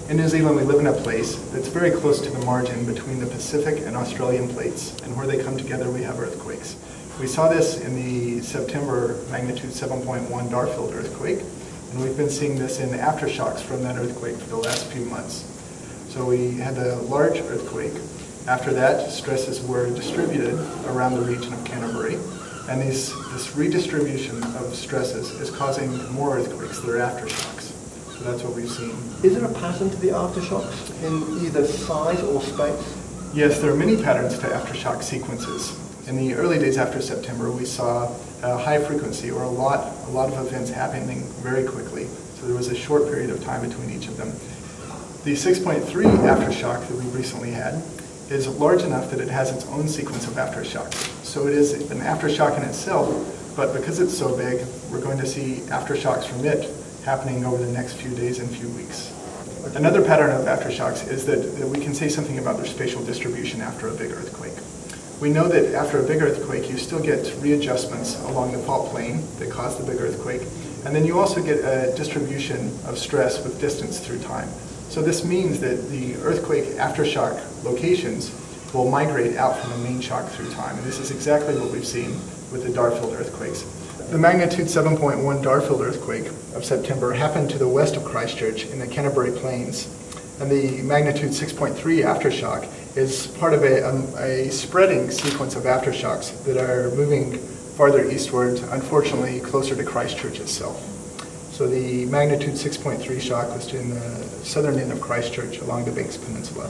In New Zealand, we live in a place that's very close to the margin between the Pacific and Australian plates, and where they come together we have earthquakes. We saw this in the September magnitude 7.1 Darfield earthquake, and we've been seeing this in aftershocks from that earthquake for the last few months. So we had a large earthquake. After that, stresses were distributed around the region of Canterbury, and this redistribution of stresses is causing more earthquakes that are aftershocks. So that's what we've seen. Is there a pattern to the aftershocks in either size or space? Yes, there are many patterns to aftershock sequences. In the early days after September, we saw a high frequency, or a lot of events happening very quickly. So there was a short period of time between each of them. The 6.3 aftershock that we recently had is large enough that it has its own sequence of aftershocks. So it is an aftershock in itself, but because it's so big, we're going to see aftershocks from it happening over the next few days and few weeks. Another pattern of aftershocks is that we can say something about their spatial distribution after a big earthquake. We know that after a big earthquake, you still get readjustments along the fault plane that caused the big earthquake, and then you also get a distribution of stress with distance through time. So this means that the earthquake aftershock locations will migrate out from the main shock through time, and this is exactly what we've seen with the Darfield earthquakes. The magnitude 7.1 Darfield earthquake of September happened to the west of Christchurch in the Canterbury Plains, and the magnitude 6.3 aftershock is part of a spreading sequence of aftershocks that are moving farther eastward, unfortunately closer to Christchurch itself. So the magnitude 6.3 shock was in the southern end of Christchurch along the Banks Peninsula.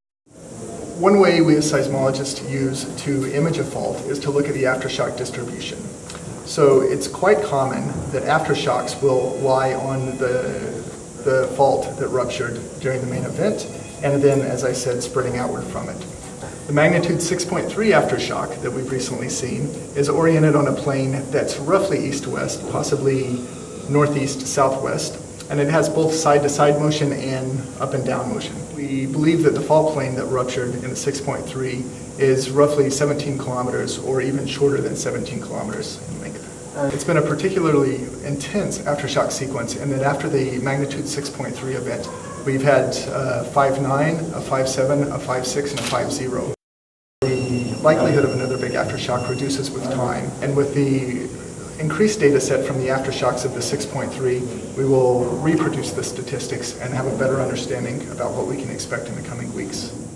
One way we as seismologists use to image a fault is to look at the aftershock distribution. So it's quite common that aftershocks will lie on the fault that ruptured during the main event, and then, as I said, spreading outward from it. The magnitude 6.3 aftershock that we've recently seen is oriented on a plane that's roughly east-west, possibly northeast-southwest, and it has both side-to-side motion and up-and-down motion. We believe that the fault plane that ruptured in the 6.3 is roughly 17 kilometers, or even shorter than 17 kilometers in length. It's been a particularly intense aftershock sequence in that after the magnitude 6.3 event, we've had a 5.9, a 5.7, a 5.6, and a 5.0. The likelihood of another big aftershock reduces with time, and with the increased data set from the aftershocks of the 6.3, we will reproduce the statistics and have a better understanding about what we can expect in the coming weeks.